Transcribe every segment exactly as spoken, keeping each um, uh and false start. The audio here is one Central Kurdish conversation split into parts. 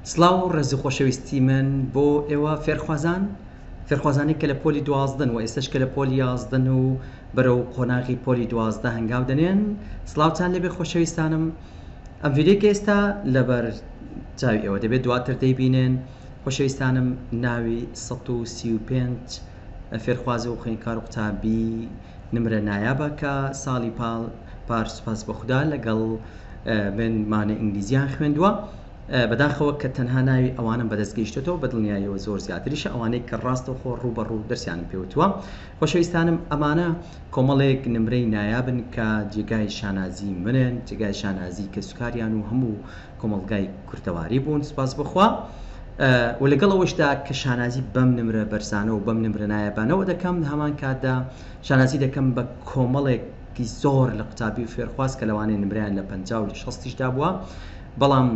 سلااو ڕێزی خۆشەویستی من بۆ ئێوە فێرخوازان فێرخوازانی کە لە پۆلی دوازدەن و ئێستش کە لە پۆلی یازدەن و بەرەو قۆناغی پۆلی دوازدە هەنگاو دەنێن. سلااوتان لێبێ خۆشەویستانم. ئەم ڤیدیۆکە ئێستا لەبەر چاوی ئێوە دەبێت دواتر دەیبینێن. خۆشەویستانم ناوی سەد و سی و پێنج فێرخوازی و خوێندکار و قوتابی نمرە نایابە کە ساڵی پاڵ پار سوپاس بەخودا لەگەڵ من مانە ئینگلیزیان خوێندووە. بەداخەوە کە تەنها ناوی ئەوانم بەدەستگەیشتێتەوە بە دڵنیاییەوە زۆر زیاتریشە ئەوانەی کە ڕاستەوە خۆ ڕوو بەڕوو دەرسیانم پێوتووە. خۆشەویستانم ئەمانە کۆمەڵێک نمرەی نایابن کە جێگای شانازی منن، جێگای شانازی کە سوکاریان و هەموو کۆمەڵگای کوردەواری بوون سوپاس بخوا. و لەگەڵ ئەوەشدا کە شانازی بەم نمرە بەرزانە و بەم نمرە نایابانەوە دەکەم، هەمان کاتدا شانازی دەکەم بە کۆمەڵێکی زۆر لە قوتابی و فێرخواز کە لەوانەیە نمرەیان لە پەنجا و شەستیشدا بووە، بەڵام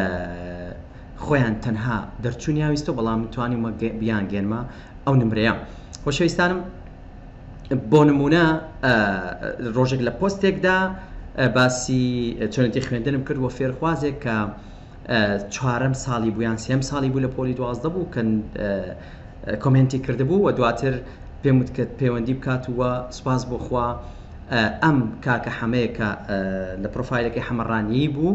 خۆیان تەنها دەرچوونیاویستە، بەڵام توانیمە بیان گێنمە ئەو نمرەیە. خۆشەویستانم بۆ نمونە ڕۆژێک لە پۆستێکدا باسی چۆنەتی خوێندنم کرد بۆ فێرخوازێک کە چوارەم ساڵی بوو یان سێم ساڵی بوو لە پۆلی دوازدە بوو کە کۆمنتی کردبوو و دواتر پێم وت کە پەیوەندی بکاتوە. سوپاس بۆخوا ئەم کاکە حەمەیە کە لە پرۆفایلەکەی حەمەڕانی بوو،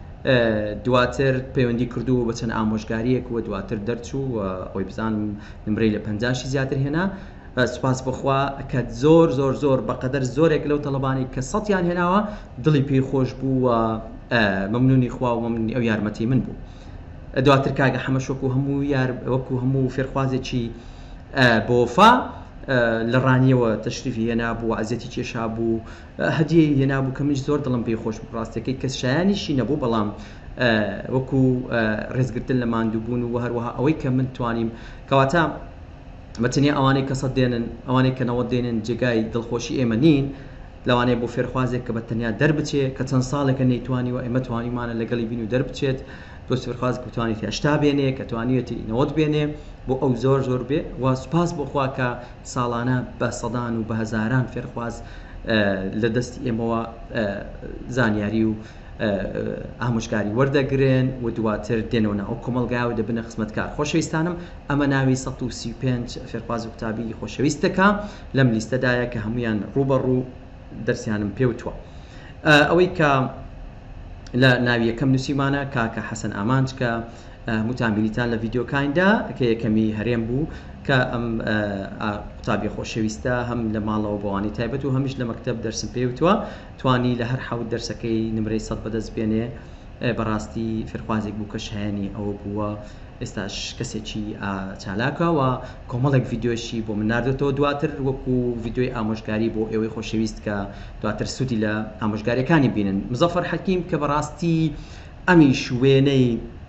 دواتر پەیوەندی کردو بە چەند ئامۆژگاریەک و دواتر دەرچوو و ئەوی بزانم نمرەی لە پەنجاشی زیاتر هێنا. سوپاس بخوا کە زۆر زۆر زۆر بەقەدەر زۆرێک لەو تەڵەبانی کە سەدیان هێناوە دڵی پێی خۆش بوو و مەمنونی خوا و مەمنونی ئەو یارمەتی من بوو. دواتر کاگە حەمەش وەکو هەموو یار وەکو هەموو فێرخوازێکی بۆ وەفا لە ڕانیەوە تەشریفی هێنابوو، ئازیەتی کێشا بوو، هەدیەی هێنابوو کە منش زۆر دڵم پێی خۆش بوو. ڕاستیەکەی کەس شایانیشی نەبوو، بەڵام وەکو ڕێزگرتن لە ماندووبوون و هەروەها ئەوەی کە من توانیم کەواتە بەتەنیا ئەوانەی کە سەد دێنن، ئەوانەی کە نەوەت دێنن جێگای دڵخۆشی ئێمە نین، لەوانەیە بۆ فێرخوازێک کە بەتەنیا دەربچێت کە چەند ساڵێکە نەیتوانیوە ئێمە توانیمانە لەگەڵی بین و دەربچێت، دۆستی فێرخوازێک بتوانێت هەشتا بێنێ کە توانیەتی نەوەت بێنێ بۆ ئەو زۆر زۆر بێ. و سوپاس بۆخوا کە ساڵانە بە سەدان و بە هەزاران فێرخواز لە دەستی ئێمەوە زانیاری و ئامۆژگاری وەردەگرن و دواتر دێنەوە ئەو کۆمەڵگایەوە دەبنە خزمەتکار. خۆشەویستانم ئەمە ناوی سەد و سی و پێنج فێرخواز و قوتابی خۆشەویستەکە لەم لیستەدایە کە هەمویان ڕوبەڕوو دەرسیانم پێوتووە. ئەوەی کە لە ناوی یەکەم نووسیمانە کاکە حەسەن ئامانج کە متامبیلیتان لە ڤیدیۆکاندا کە یەکەمی هەرێم بوو کە ئەم قوتابی خۆشەویستە هەم لە ماڵەوە بەوانی تایبەت و هەمیش لە مەکتەب دەرسم پێوتووە، توانی لە هەر حەوت دەرسەکەی نمرەی سەد بەدەست بێنێ. بەڕاستی فێرخوازێک بوو کە شایانی ئەوە بووە، ئێستاش کەسێکی چالاکە و کۆمەڵێک ڤیدیۆشی بۆ من ناردێتەوە دواتر وەکو ڤیدیۆی ئامۆژگاری بۆ ئێوەی خۆشەویست کە دواتر سوودی لە ئامۆژگاریەکانی بینن. مزەفەر حەکیم کە بەڕاستی ئەمیش وێنەی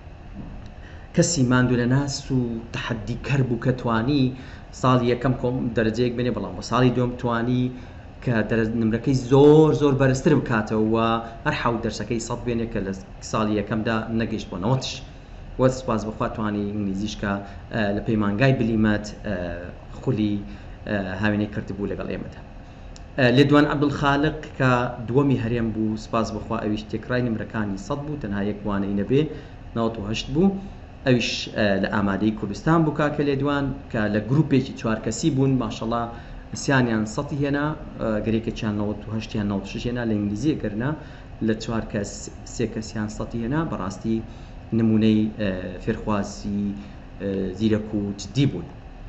کەسی ماندوو لە ناس و تەحەدی کەر بوو کە توانی ساڵی یەکەم کۆم دەرەجەیەک بێنێ، بەڵام بۆ ساڵی دووەم توانی کە نمرەکەی زۆر زۆر بەرزتر بکاتەوە هەر حەوت دەرسەکەی سەد بێنێ کە لە ساڵی یەکەمدا نەگەیشت بۆ نەوەتش. وە سوپاس بخوا توانی ئینگلیزیش کە لە پەیمانگای بلیمەت خولی هاوێنەی کردبوو لەگەڵ ئێمەدا. لێدوان عەبدولخالق کە دووەمی هەرێم بوو، سوپاس بخوا ئەویش تێکڕای نمرەکانی سەد بوو، تەنها یەک وانەی نەبێ نەوەت و هەشت بوو. ئەویش لە ئامادەی کوردستان بوو کاکە لێدوان کە لە گروپێکی چوار کەسی بوون، ماشەڵڵا سیانیان سەدی هێنا، گەرێکێکیان نەوەت و هەشتیان نەوەت و شەش هێنا لە ئینگلیزیە گەرنا لە چوار کەس سێ کەسیان سەدی هێنا. بەڕاستی نمونەی فێرخوازی زیرەک و جدی بوون.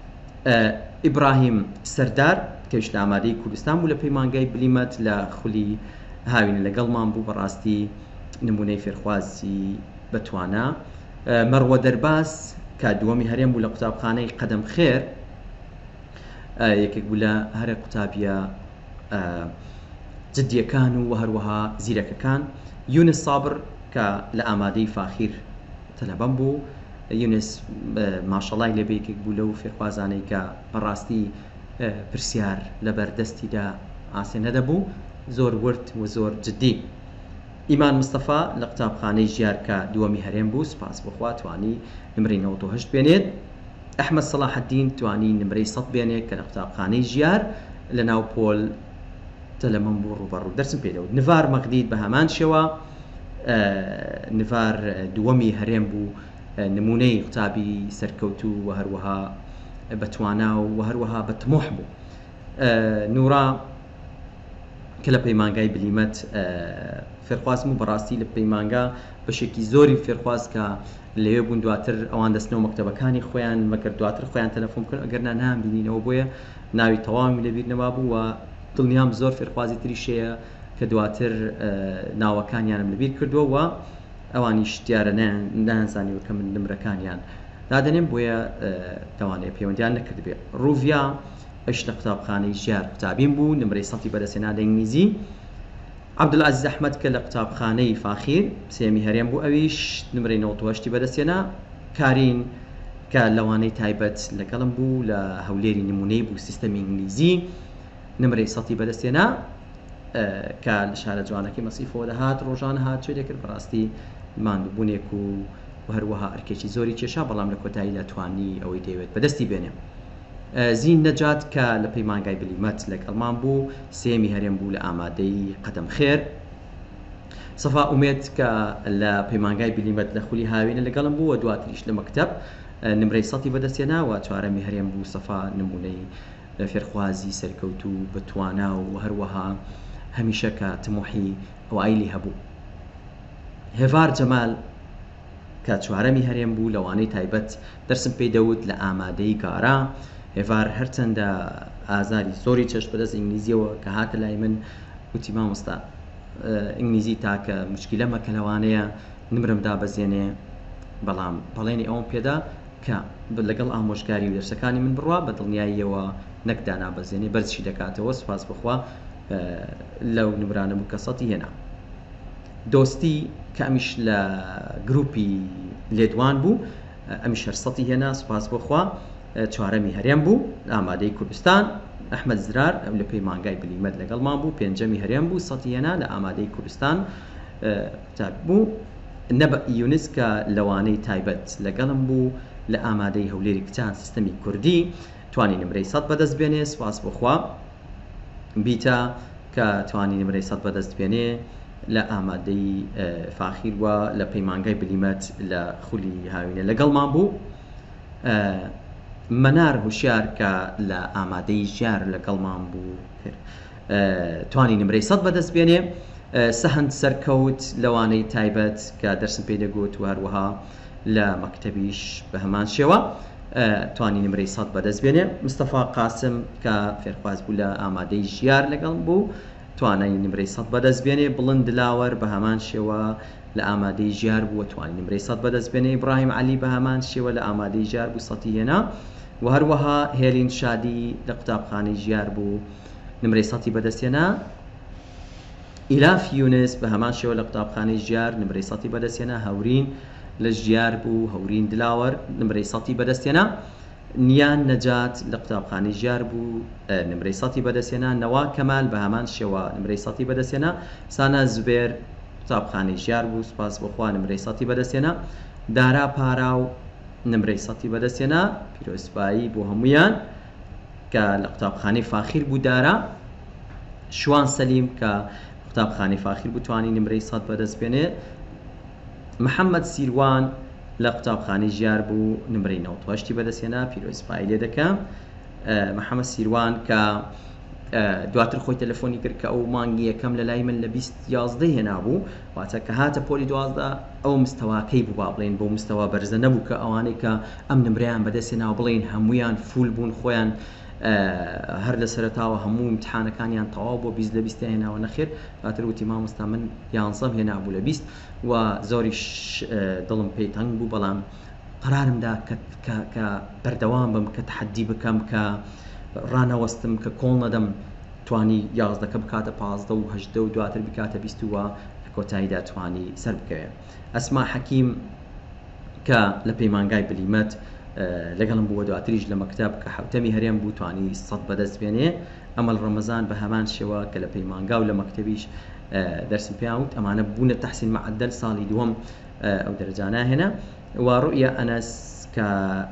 ئیبراهیم سەردار کەویش لە ئامادەی کوردستان بوو لە پەیمانگای بلیمەت لە خولی هاوینە لەگەڵمان بوو، بەڕاستی نمونەی فێرخوازی بەتوانە. مەڕوە دەرباز کە دووەمی هەرێم بوو لە قوتابخانەی قەدەم خێر، یەکێک بوو لە هەرە قوتابیە جدیەکان و هەروەها زیرەکەکان. یونس سابر کە لە ئامادەی فاخیر تەلەبەم بوو، یونس ماشەڵای لێبێ یەکێک بوو لەو فێرخوازانەی کە بەڕاستی پرسیار لەبەر دەستیدا ئاسێ نەدەبوو، زۆر ورد و زۆر جدی. ئیمان مستەفا لە قوتابخانەی ژیار کە دووەمی هەرێم بوو، سوپاس بخوا توانی نمرەی نەوەت و هەشت بێنێت. ئەحمەد سەلاحەدین توانی نمرەی سەد بێنێت کە لە قوتابخانەی ژیار لە ناو پۆل تەلەمەم بوو ڕوبەڕوو دەرسم پێدەوت. نڤار مەغدید بە هەمان شێوە نڤار دووەمی هەرێم بوو نمونەی قوتابی سەرکەوتو و هەروەها بەتوانا و هەروەها بەتمۆح بوو. نورا کە لە پەیمانگای بلیمەت فێرخوازم و بەڕاستی لە پەیمانگا بەشێکی زۆری فێرخواز کە لەوێ بوون دواتر ئەوان دەستنەوە مەکتەبەکانی خۆیان مەگەر دواتر خۆیان تەلەفۆن کرد ئەگەرنا نامبینینەوە بۆیە ناوی تەواوی لەبیر نەما بوو و دڵنیام زۆر فێرخوازی تریشەیە کە دواتر ناوەکانیانم لەبیر کردووە و ئەوانیش دیارە نانزانیوە کە من نمرەکانیان دادەنێم بۆیە دەوانەیە پەیوەندیان نەکرد بێ. ڕوڤیا ئەش لە قوتابخانەی ژیار قوتابیم بوو، نمرەی سەدی بەدەستهێنا لە ئینگلیزی. عەبدولعەزیز ئەحمەد کە لە قوتابخانەی فاخیر سێمی هەرێم بوو، ئەویش نمرەی نەوەت و هەشتی بەدەستهێنا. کارین کە لەوانەی تایبەت لەگەڵم بوو لە هەولێری نمونەی بوو سیستەمی ئینگلیزی، نمرەی سەدی بەدەستهێنا کە لە شارە جوانەکەی مەسیفەوە دەهات ڕۆژانە هات چێ دەکرد بەڕاستی ماندووبوونێک و هەروەها ئەرکێکی زۆری کێشا، بەڵام لە کۆتاییدا توانی ئەوەی دەیەوێت بەدەستی بێنێ. زین نەجات کە لە پەیمانگای بلیمەت لەگەڵمان بوو، سێمی هەرێم بوو لە ئامادەی قەدەم خێر. سەفا ئومێد کە لە پەیمانگای بلیمەت لە خولی هاوینە لەگەڵم بوو و دواتریش لە مەکتەب نمرەی سەدی بەدەستهێنا و چوارەمی هەرێم بوو. سەفا نمونەی فێرخوازی سەرکەوتو بەتوانا و هەروەها هەمیشە کە تمۆحی ئەوایلی هەبوو. هێڤار جەمال کە چوارەمی هەرێم بوو، لەوانەی تایبەت دەرسم پێی دەوت لە ئامادەی گارا. هێڤار هەرچەندە ئازاری زۆری چەشت بەدەست ئینگلیزیەوە کە هاتە لای من وتی مامۆستا ئینگلیزی تاکە مشکلە مەکە لەوانەیە نمرم دابەزێنێ، بەڵام بەڵێنی ئەوم پێدا کە لەگەڵ ئامۆژگاری و دەرسەکانی من بڕوا بە دڵنیاییەوە نەکدا نابەزێنێ بەرزشی دەکاتەوە. سوپاس بخوا لەو نمرانە بوو کە سەدی هێنا. دۆستی کە ئەمیش لە گروپی لێدوان بوو، ئەمیش هەر سەدی هێنا، سوپاس بخوا. چوارەمی هەرێم بوو ئامادەی کوردستان. ئەحمەد زرار لە پەیمانگای بلیمەت لەگەڵمان بوو، پێنجەمی هەرێم بوو، سەدی هێنا لە ئامادەی کوردستان بوو. نەبە یونس کە لەوانەی تایبەت لەگەڵم بوو لە ئامادەی هەولێری کچان سیستەمی کوردی، توانی نمرەی سەد بەدەست بێنێ، سوپاس بخوا. بیتا کە توانی نمرەی سەد بەدەست بێنێ لە ئامادەی فاخیر وە لە پەیمانگای بلیمەت لە خولی هاوینە لەگەڵمان بوو. مەنار هوشیار کە لە ئامادەی ژیار لەگەڵمان بوو توانی نمرەی سەد بەدەست بێنێ. سەهەند سەرکەوت لەوانەی تایبەت کە دەرسم پێ دەگوت و هەروەها لە مەکتەبیش بە هەمان شێوە توانی نمرەی سەد بەدەست بێنێ. مستەفا قاسم کە فێرخواز بوو لە ئامادەی ژیار لەگەڵ بوو، توانای نمرەی سەد بەدەست بێنێ. بڵند دلاوەر بە هەمان شێوە لە ئامادەی ژیار بوو، توانی نمرەی سەد بەدەست بێنێ. ئیبراهیم عەلی بە هەمان شێوە لە ئامادەی ژیار بوو، سەدی هێنا. و هەروەها هێلین شادی لە قوتابخانەی ژیار بوو، نمرەی سەدی بەدەستهێنا. ئیلاف یونس بە هەمان شێوە لە قوتابخانەی ژیار نمرەی سەدی بەدەستهێنا. هەورین لە ژیار بوو، هەورین دلاوەر نمرەی سەدی بەدەستهێنا. نیان نەجات لە قوتابخانەی ژیار بوو، نمرەی سەدی بەدەستهێنا. نەوا کەمال بە هەمان شێوە نمرەی سەدی بەدەستهێنا. سانا زوبێر قوتابخانەی ژیار بوو، سوپاس بخوا نمرەی سەدی بەدەستهێنا. دارا پاراو نمرەی سەدی بەدەستهێنا. پیرۆزبایی بۆ هەمویان کە لە قوتابخانەی فاخیر بوو. دارا شوان سەلیم کە قوتابخانەی فاخیر بوو، توانی نمرەی سەد بەدەست بێنێ. محەممەد سیروان لە قوتابخانەی ژیار بوو، نمرەی نەوەت و هەشتی بەدەستهێنا. پیرۆزبایی لێ دەکەم. محەممەد سیروان کە دواتر خۆی تەلەفۆنی کرد کە ئەو مانگی یەکەم لە لای من لە بیست یازدەی هێنا بوو، واتە کە هاتە پۆلی دوازدە ئەو مستەواکەی بوو با بڵێن، بۆ مستەوا بەرزە نەبوو کە ئەوانەی کە ئەم نمرەیان بەدەستهێنا و بڵێن هەمویان فول بوون، خۆیان هەر لە سەرەتاوە هەموو امتحانەکانیان تەواو بۆ بیست لە بیست هێناوە. نەخێر دواتر وتی مامۆستا من یانزەم هێنا بوو لە بیست و زۆریش دڵم پێی تەنگ بوو، بەڵام قەرارمدا کە بەردەوام بم، کە تەحەدی بکەم، کە ڕانەوەستم، کە کۆڵ نەدەم، توانی یازدەکە بکاتە پازدە و هەژدە و دواتر بکاتە بیست و لە کۆتاییدا توانی سەر بکەوێت. ئەسما حەکیم کە لە پەیمانگای بلیمەت لەگەڵم بووە، دواتریش لە مەکتەب کە حوتەمی هەرێم بوو، توانی سەد بەدەست بێنێ. ئەمەل ڕەمەزان بە هەمان شێوە کە لە پەیمانگا و لە مەکتەبیش دەرسم پێیاوت، ئەمانە بوونە تەحسین معدل، ساڵی دووەم ئەو دەرەجە ناهێنا. و ڕوئیا ئەنەس کە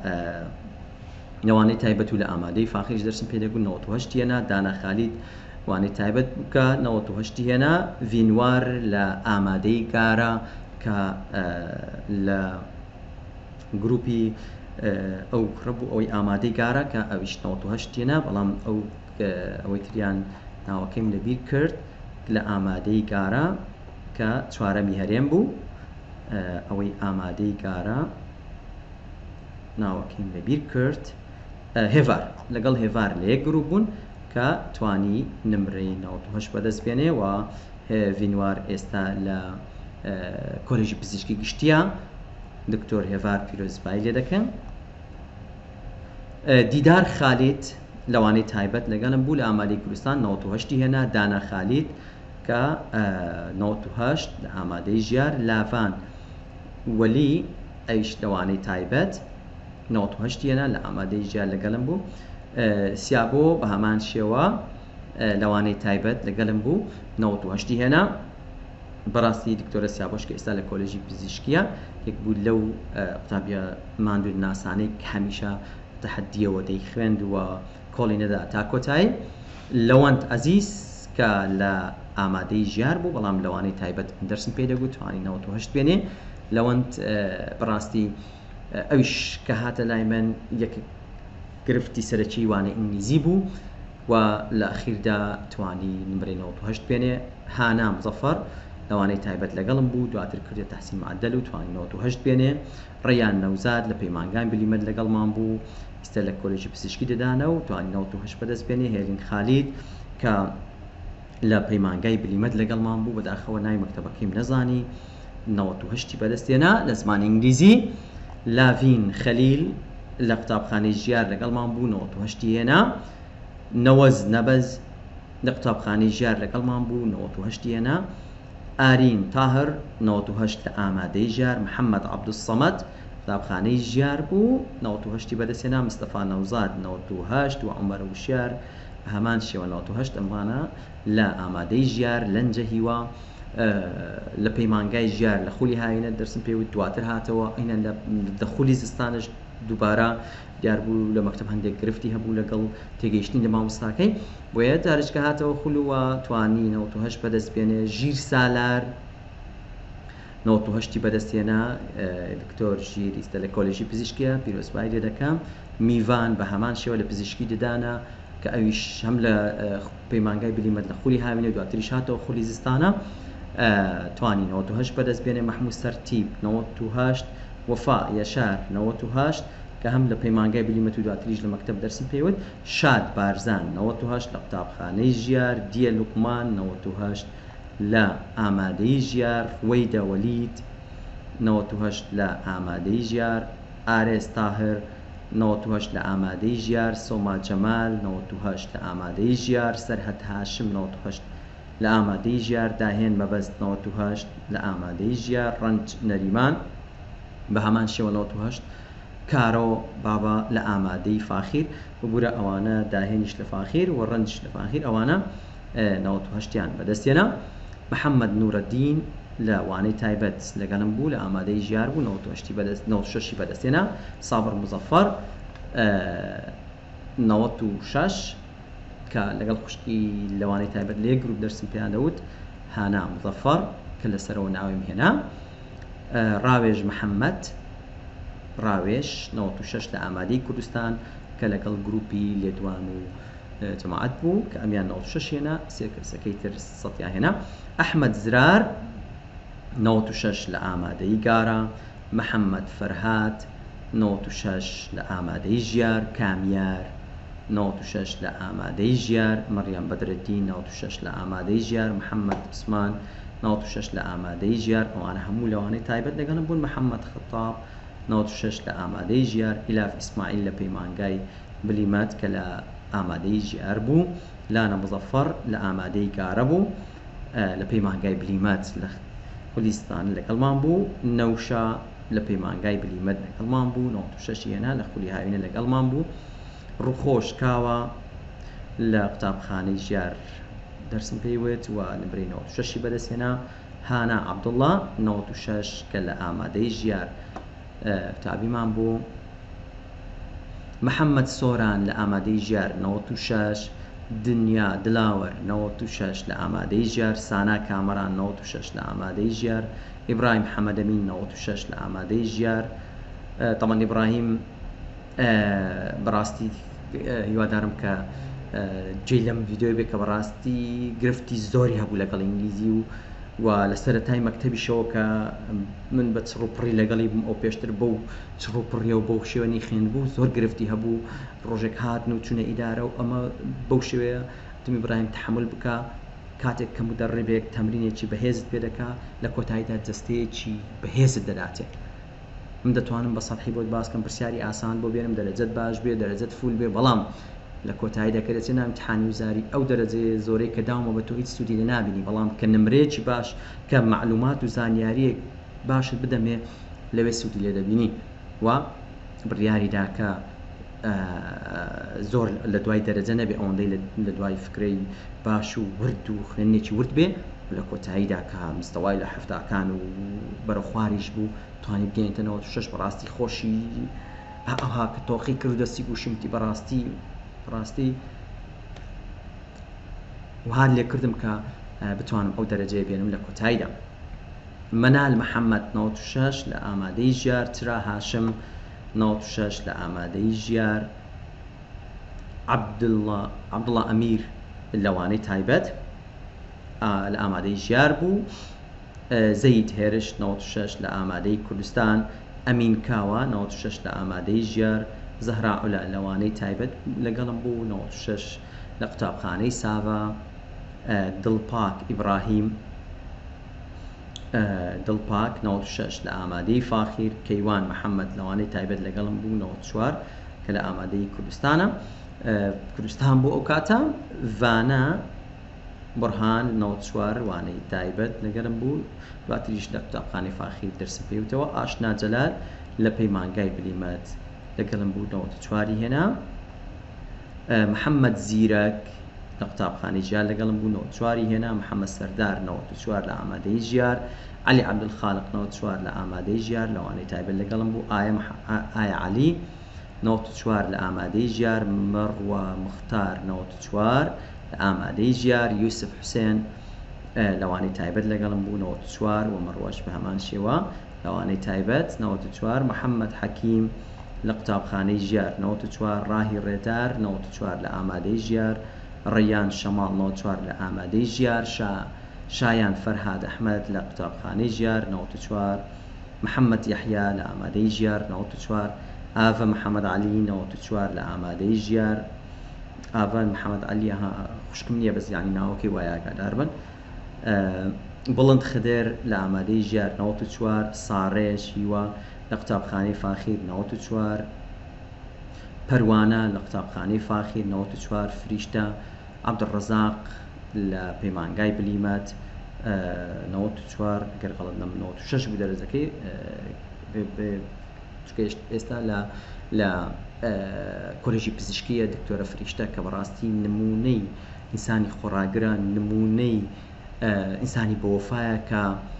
نەوانەی تایبەت و لە ئامادەی فاخریش دەرسم پێ دەگوت، نەوەت و هەشتی هێنا. دانا خالید وانەی تایبەت بکە، نەوەت و هەشتی هێنا. ڤینوار لە ئامادەی گارە کە لە گروپی ئەو ڕبوو ئەوەی ئامادەی گارە کە ئەویش نەوەت و هەشتێنە بەڵام ئەو ئەوەی تریان ناوەکەیم لەبیر کرد لە ئامادەی گارە کە چوارەمی هەرێم بوو ئەوەی ئامادەی گارە ناوەکەیم لەبیر کرد هێڤار لەگەڵ هێڤار لە یەک گروپ بوون کە توانی نمرەی نەوەت و هەشت بەدەست بێنێ و ڤینوار ئێستا لە کۆلێژی پزیشکی گشتیە دکتۆر هێڤار پیرۆزبایی لێ دەکەن. دیدار خالید لەوانەی تایبەت لەگەڵم بوو لە ئامادەی کوردستان نەوەت و هەشتی هێنا. دانا خالید کە نەوەت و هەشت لە ئامادەی ژیار. لاڤان وەلی ئەویش لەوانەی تایبەت نەوەت و هەشتی هێنا لە ئامادەی ژیار لەگەڵم بوو. سیابۆ بە هەمان شێوە لەوانەی تایبەت لەگەڵم بوو نەوەت و هەشتی هێنا. بەڕاستی دکتۆرە سیابۆش کە ئێستا لە کۆلێژی پزیشکیە یەک بوو لەو قوتابیە ماندوور ناسانەی کە هەمیشە تەحەدیەوە دەیخوێندووە کۆڵی نەدا تا کۆتایی. لەوەند عەزیز کە لە ئامادەی ژیار بوو بەڵام لەوانەی تایبەت دەرسم پێ دەگوت توانی نەوەت و هەشت بێنێ. لەوەند بەڕاستی ئەویش کە هاتە لای من یەک گرفتی سەرەکی وانە ئینگلیزی بوو و لە ئەخیردا توانی نمرەی نەوەت و هەشت بێنێ. هانا مزەفەر لەوانەی تایبەت لەگەڵم بوو دواتر کردێت تەحسین معدەل و توانی نەوەت و هەشت بێنێ. ڕەیان نەوزاد لە پەیمانگای بلیمەت لەگەڵمان بوو ئێستا لە کۆلێژی پزیشکی دەدانە و توانی نەوەت و هەشت بەدەست بێنێ. هێرین خالید کە لە پەیمانگای بلیمەت لەگەڵمان بوو بەداخەوە ناوی مەکتەبەکەیم نەزانی نەوەت و هەشتی بەدەستێنا لە زمانی ئینگلیزی. لاڤین خەلیل لە قوتابخانەی ژیار لەگەڵمان بوو نەوەت و هەشتی هێنا. نەوەز نەبەز لە قوتابخانەی ژیار لەگەڵمان بوو نەوەت و هەشتی هێنا. ئارین تاهر نەوەت و هەشت لە ئامادەی ژیار. محەممەد عەبدوسەمەد قوتابخانەی ژیار بوو نەوەت و هەشتی بەدەستێنا. مستەفا نەوزاد نەوەت و هەشت و عومەر وشیار هەمان شێوە نەوەت و هەشت ئەمانە لە ئامادەی ژیار. لەنجە هیوا لە پەیمانگای ژیار لە خولی هاوینە دەرسم پێوت دواتر هاتەوە ئینە لە دەخولی زستانش دووبارە دیار بوو لە مەکتەب هەندێک گرفتی هەبوو لەگەڵ تێگەیشتنی لە مامۆستاکەی بۆیە جارێککە هاتەوە خولووە توانی نەوەت و هەشت بەدەست بێنێ. ژیر سالار نەوەت و هەشتی بەدەستێنا. دکتۆر ژیر ئێستا لە کۆلێژی پزیشکیە پیرۆزبایی لێ دەکەم. میڤان بە هەمان شێوە لە پزیشکی ددانە کە ئەویش هەم لە پەیمانگای بلیمەت لە خولی هاوینە دواتریش هاتەوە خولی زستانە توانی نەوەت و هەشت بەدەست بێنێ. مەحموود سەرتیب نەوەت و هەشت. وەفا یەشار نەوەت و هەشت کە هەم لە پەیمانگای بلیمەت و دواتریش لە مەکتەب دەرسم پێوت. شاد بارزان نەوەت و هەشت لە قوتابخانەی ژیار. دیە لوقمان نەوەت و هەشت لە ئامادەی ژیار. وەیدە وەلید نەوەت و هەشت لە ئامادەی ژیار. ئارێز تاهر نەوەت و هەشت لە ئامادەی ژیار. سۆما جەمال نەوەت و هەشت لە ئامادەی ژیار. سەرهەد هاشم نەوەت و هەشت لە ئامادەی ژیار. داهێن مەبەست نەوەت و هەشت لە ئامادەی ژیار. ڕەنج نەریمان بە هەمان شێوە نەوەت و هەشت. کارۆ بابا لە ئامادەی فاخیر ببوورە ئەوانە داهێنیش لە فاخیر و ڕەنجش لە فاخیر ئەوانە نەوەت و هەشتیان بەدەستێنا. محەممەد نورەدین لە وانەی تایبەت لەگەڵم بوو لە ئامادەی ژیار بوو نەوەت و هەشتی بەدەست نەوەت و شەشی بەدەستێنا. سابر مزەفەر نەوەت و شەش کە لەگەڵ خوشکی لەوانەی تایبەت لێ گروپ دەرسم پێیان دەوت. هانا مزەفەر کە لەسەرەوە ناویم هێنا. ڕاوێژ محەممەد ڕاوێش نەوەت و شەش لە ئامادەی کوردستان کە لەگەڵ گروپی لێدوان و جەماعەت بوو کە ئەمیان نەوەت و شەش هێنا. سێ کەسەکەی تر سەدیان هێنا. ئەحمەد زرار نەوەت و شەش لە ئامادەی گارە. محەممەد فەرهاد نەوەت و شەش لە ئامادەی ژیار. کامیار نەوەت و شەش لە ئامادەی ژیار. مەریەم بەدرەدین نەوەت و شەش لە ئامادەی ژیار. محەممەد عوسمان نەوەت و شەش لە ئامادەی ژیار. ئەوانە هەموو لەوانەی تایبەت لەگەڵم بوون. محەممەد خەتاب نەوەت و شەش لە ئامادەی ژیار. ئیلاف ئیسماعیل لە پەیمانگای بلیمەت کە لە ئامادەی ژیار بوو. لانە مزەفەر لە ئامادەی گارە بوو لە پەیمانگای بلیمەت لە کوردستان لەگەڵمان بوو. نەوشە لە پەیمانگای بلیمەت لەگەڵمان بوو نەوەت و شەشی هێنا لە خولی هاوینە لەگەڵمان بوو. ڕووخۆش کاوە لە قوتابخانەی ژیار دەرسم پێیوت و نمرەی نەوەت و شەشی بەدەستهێنا. هانا عەبدوڵڵا نەوەت و شەش کە لە ئامادەی ژیار قوتابیمان بوو. محەممەد سۆران لە ئامادەی ژیار نەوەت و شەش. دنیا دلاوەر نەوەت و شەش لە ئامادەی ژیار. سانا کامەران نەوەت و شەش لە ئامادەی ژیار. ئیبراهیم حەمەدەمین نەوەت و شەش لە ئامادەی ژیار. طبعا ئیبراهیم بەڕاستی هیوادارم کە جێی لەم ڤیددیۆ بێت کە بەڕاستی گرفتی زۆری هەبوو لەگەڵ ئینگلیزی و و لە سەرەتای مەکتەبیشەوە کە من بە چڕوپڕی لەگەڵی بووم ئەو پێشتر بەو چڕوپڕیەوە بەو شێوەنی خوێن بوو زۆر گرفتی هەبوو ڕۆژێک هاتن و چوونە ئیدارە و ئەمە بەو شێوەیە تمی ئیبراهیم تحمل بکە کاتێک کە مدەڕێبێک تەمرینێکی بەهێزت پێ دەکا لە کۆتاییدا جەستەیەکی بەهێزت دەداتێ. من دەتوانم بە سەرحی بۆت باسکەم پرسیاری ئاسان بۆ بێنم دەرەجەت باش بێ دەرەجەت فول بێ بەڵام لە کۆتاییدا کە دەچێت ئیمتیحانی وزاری ئەو دەرەجەیە زۆرەی کە داومە بە تۆ هیچ سوودی لە نابینی بەڵام کە نمرەیەکی باش کە معلومات و زانیاریەک باشت بدەمێ لەوێ سوودی لێ دەبینی و بڕیاریدا کە زۆر لە دوای دەرەجە نەبێ ئەوەندەی لە دوای فکرەی باش و ورد و خوێندنێکی ورد بێ لە کۆتاییدا کە مستەوای لە هەفتاکان و بەرە خواریش بوو توانی بگەینتەوە شش بەڕاستی خۆشی ئەوها کە تۆقی کرد دەستی گوشمتی بەڕاستی بەڕاستی وهاد لێ کردم کە بتوانم ئەو دەرەجەیە بێنم لە کۆتاییدا. مەنال محەممەد نەوەت و شەش لە ئامادەی ژیار، چرا هاشم نەوەت و شەش لە ئامادەی ژیار، عەبدوڵڵا ئەمیر لەوانەی تایبەت لە ئامادەی ژیار بوو، زەید هێرش نەوەت و شەش لە ئامادەی کوردستان، ئەمین کاوە نەوەت و شەش لە ئامادەی ژیار، زەهرا عولا لەوانەی تایبەت لەگەڵم بوو نەوەت و شەش لە قوتابخانەی ساوا، دڵپاک ئیبراهیم دڵپاک نەوەت و شەش لە ئامادەی فاخیر، کەیوان محەممەد لەوانەی تایبەت لەگەڵم بوو نەوەت و چوار کە لە ئامادەی کوردستانە کوردستان بۆ ئەو کاتە، ڤانە بڕهان نەوەت و چوار وانەی تایبەت لەگەڵم بوو دواتریش لە قوتابخانەی فاخیر دەرسم پێوتەوە، ئاشنا جەلال لە پەیمانگای بلیمەت لەگەڵم بوو نەوەت و چواری هێنا، محەممەد زیرەک لە قوتابخانەی ژیار لەگەڵم بوو نەوەت و چواری هێنا، محەممەد سەردار نەوەت و چوار لە ئامادەی ژیار، عەلی عەبدولخالق نەوەت و چوار لە ئامادەی ژیار لەوانەی تایبەت لەگەڵم بوو، ئایا عەلی نەوەت و چوار لە ئامادەی ژیار، مەڕوە مختار نەوەت و چوار لە ئامادەی ژیار، یوسف حوسێن لەوانەی تایبەت لەگەڵم بوو نەوەت و چوار و مەڕوەش بە هەمان شێوە لەوانەی تایبەت نەوەت و چوار، محەممەد حەکیم لە قوتابخانەی ژیار نەوەت و چوار، ڕاهی ڕێدار نەوەت و چوار لە ئامادەی ژیار، ڕەیان شەماڵ نەوەت و چوار لە ئامادەی ژیار، شایان فەرهاد ئەحمەد لە قوتابخانەی ژیار نەوەت و چوار، محەممەد یەحیا لە ئامادەی ژیار نەوەت و چوار، ئاڤە محەممەد عەلی نەوەت و چوار لە ئامادەی ژیار، ئاڤە محەممەد عەلی خوشکم نییە بەس یانی ناوەکەی وایە ئاگادار بن، بڵند خدێر لە ئامادەی ژیار نەوەت و چوار، ساڕێژ هیوە لە قوتابخانەی فاخیر نەوەت و چوار، پەروانە لە قوتابخانەی فاخیر نەوەت و چوار، فریشتە عەبدوڵڕەزاق لە پەیمانگای بلیمەت نەوەت و چوار گەر غەڵەت نەم نەوەت و شەش بوو دەرەجەکەی ئێستا لە کۆلێژی پزیشکیە دکتۆرە فریشتە کە بەڕاستی نمونەی ئینسانی خۆڕاگرە، نمونەی ئینسانی بەوەفایە کە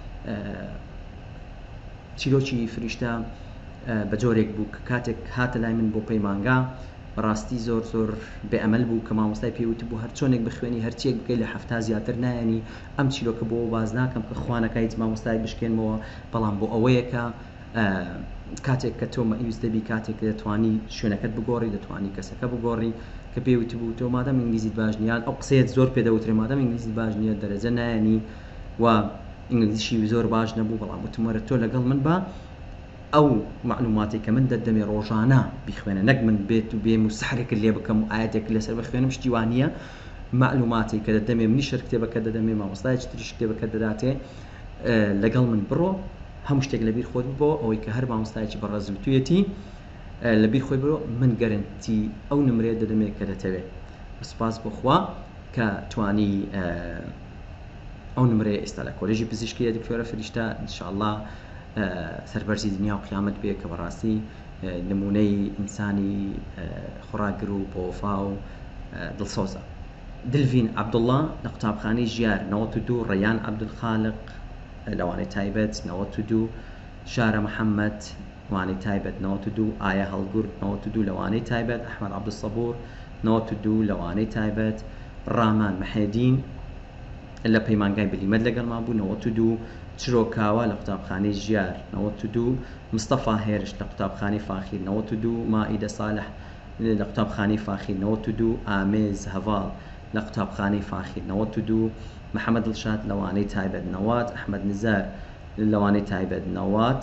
چیرۆکی فریشتە بە جۆرێک بوو کە کاتێک هاتە لای من بۆ پەیمانگا بەڕاستی زۆر زۆر بێئەمەل بوو کە مامۆستای پێوت بوو هەر چۆنێک بخوێنی هەرچیەک بکەی لە هەفتا زیاتر نایەنی ئەم چیرۆکە بۆ باز ناکەم کە خوانەکە هیچ مامۆستای بشکێنمەوە بەڵام بۆ ئەوەیە کە کاتێک کە تۆ مەئیوز دەبی کاتێک دەتوانی شوێنەکەت بگۆڕی دەتوانی کەسەکە بگۆڕی کە پێوت بوو تۆ مادەم ئینگلیزیت باش نییە ئەو قسەیەت زۆر پێدەوترێ مادەم ئینگلیزیت باش نییە دەرەجە نایەنی و ئینگلیزیشی زۆر باش نەبوو بەڵام وتمەرە تۆ لەگەڵ من بە ئەو معلوماتی کە من دەدەمێ ڕۆژانە بیخوێنە نەک من بێت و بێم و سحرێکت لێ بکەم و ئاەتێک لەسەر بخوێنم شتی وانە معلوماتی کە دەدەمێ منیشر کتێبەکە دەدەمێ مامۆستایەکی تریش کتێبەکە دەداتێ لەگەڵ من بڕۆ هەموو شتێک لەبیر خۆت بۆ ئەوەی کە هەر مامۆستایەکی بەڕێز و توێتی لەبیر خۆی بڕۆ من گەرنتی ئەو نمرێ دەدەمێ کە دەتەوێت سوپاس بۆ خوا کە توانی ئەو نمرێ ئێستا لە کۆلێژی پزیشکیە دکتۆرە فریشتە ئینشاءڵڵا سەربەرزی دنیا و قیامەت بێ کە بەڕاستی نمونەی ئینسانی خۆڕاگر و بۆوەفا و دڵسۆزە. دلڤین عەبدوڵڵا لە قوتابخانەی ژیار نەوەت و دوو، ڕەیان عەبدولخالق لەوانەی تایبەت نەوەت و دوو، شارە محەممەد لەوانەی تایبەت نەوەت و دوو، ئایا هەڵگورد نەوەت و دوو لەوانەی تایبەت، ئەحمەد عەبدولسەبوور نەوەت و دوو لەوانەی تایبەت، ڕامان مەحێدین لە پەیمانگای بلیمەت لەگەڵمان بوو نەوەت و دوو، چرۆکاوە لە قوتابخانەی ژیار نەوەت و دوو، مستەفا هێرش لە قوتابخانەی فاخیر نەوەت و دوو، مائیدە ساڵح لە قوتابخانەی فاخیر نەوەت و دوو، ئامێز هەڤاڵ لە قوتابخانەی فاخیر نەوەت و دوو، محەممەد دڵشاد لەوانەی تایبەت نەوات، ئەحمەد نزار لەوانەی تایبەت نەوات،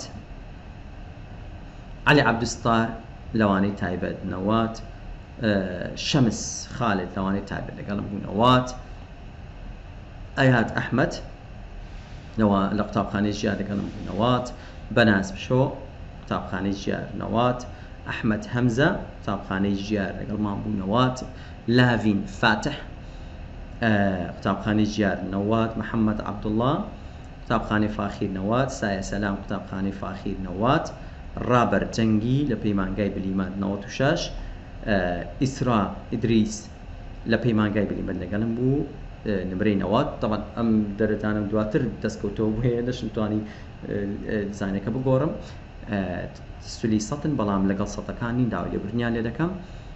علی عەبدوستار لەوانەی تایبەت نەوات، شەمس خالد لەوانەی تایبەت لەگەڵم بوو نەوات، ئەیاد ئەحمەد لە قوتابخانەی ژیار لەگەڵم بوو نەوات، بەناز بشۆ قوتابخانەی ژیار نەوات، ئەحمەد هەمزە قوتابخانەی ژیار لەگەڵمان بوو نەوات، لاڤین فاتح قوتابخانەی ژیار نەوات، محەممەد عەبدوڵڵا قوتابخانەی فاخیر نەوات، سایە سەلام قوتابخانەی فاخیر نەوات، ڕابەر جەنگی لە پەیمانگای بلیمەت نەوەت و شەش، ئیسرا ئیدریس لە پەیمانگای بلیمەت لەگەڵم بوو نمرەی نەوات. طبعا ئەم دەرەتانم دواتر دەستکەوتەوە هەیە دەشتوانی دیزاینەکە بگۆڕم، سولی سەدن بەڵام لەگەڵ سەدەکانی داوای لێبوردنیان لێ دەکەم.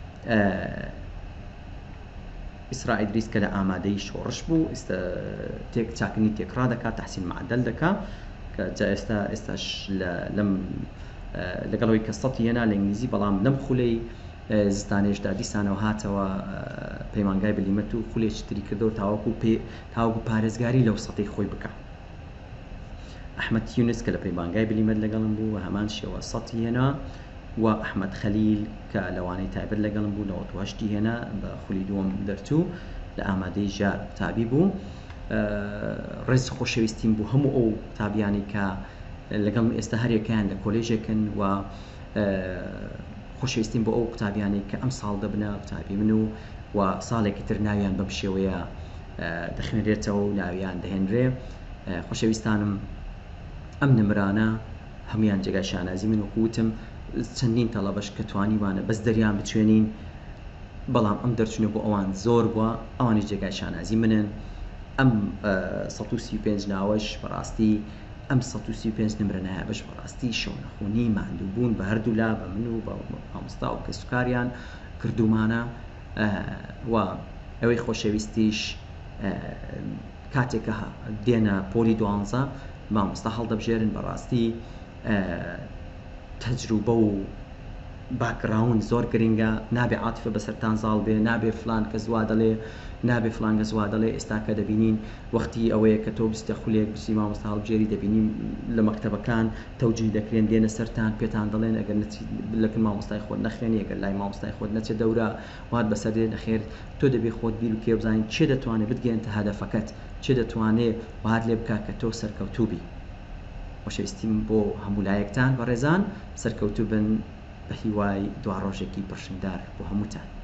ئیسرا ئیدریس کە لە ئامادەی شۆڕش بوو تێک چاکنی تێکڕا دەکات، تەحسین معدەل دەکات کە جا ئێستا ئێستاش لەم لەگەڵەوەی کە سەدی هێنا لە ئینگلیزی بەڵام لەم خولەی زستانێشدا دیسانەوە هاتەوە پەیمانگای بلیمەت و خولێکی تری کردەوە تاوەکو تاوەکو پارێزگاری لەو سەدەی خۆی بکە. ئەحمەد یونس کە لە پەیمانگای بلیمەت لەگەڵم بوو و هەمان شێوە سەدی هێنا، و ئەحمەد خەلیل کە لەوانەی تایبەت لەگەڵم بوو نەوەت و هەشتی هێنا بە خولی دووەم دەرچوو لە ئامادەی ژار تابی بوو. ڕێز خۆشەویستیم بوو هەموو ئەو تابیانی کە لەگەڵ ئێستا هەرێکیان لە کۆلێژێکن و خۆشەویستیم بۆ ئەو قوتابیانی کە ئەم ساڵ دەبنە قوتابی من و و ساڵێکی تر ناویان بەم شێوەیە دەخوێنرێتەوە و ناویان دەهێنرێ. خۆشەویستانم ئەم نمرانە هەمویان جێگای شانازی من وەکوتم چەندین تەڵەبەش کە توانیوانە بەس دەریان بچوێنین، بەڵام ئەم دەرچوونە بۆ ئەوان زۆر بووە، ئەوانی جێگای شانازی منن. ئەم سەد و سی و پێنج ناوەش بەڕاستی ئەم سەد و سی و پێنج نمرە نایە بەش بەڕاستی شەونەخوونی ماندوو بوون بە هەردوو لا بە من و بە مامۆستا و کەسوکاریان کردومانە. و ئەوەی خۆشەویستیش کاتێکە دێنە پۆلی دوانزە مامۆستا هەڵدەبژێرن بەڕاستی تەجروبە و باکراون زۆر گرنگە، نابێ عاتفە بەسەرتان زاڵ بێ، نابێ فلان کە زوا دەڵێ، نابێ فلان کە زوا دەڵێ. ئێستا کە دەبینین وەختی ئەوەیە کە تۆ بستە خولێک بسی مامۆستا هەڵبژێری دەبینین لە مەکتەبەکان تەوجیه دەکرێن، دێنە سەرتان پێتان دەڵێن ئەگەر لەکن مامۆستای خۆت نەخوێنی، ئەگەر لای مامۆستای خۆت نەچێ دەورە وات بەسەر دێ نەخێر تۆ دەبێ خۆت بیر و کێ بزانین چێ دەتوانێت بتگەێنتە هەدەفەکەت، چێ دەتوانێت وهات لێ بکات کە تۆ سەرکەوتوو بی. خۆشەویستیم بۆ هەموو لایەکتان بەڕێزان سەرکەوتوو بن بە هیوای دوا ڕۆژێکی پڕشنگدار بۆ هەمووتان.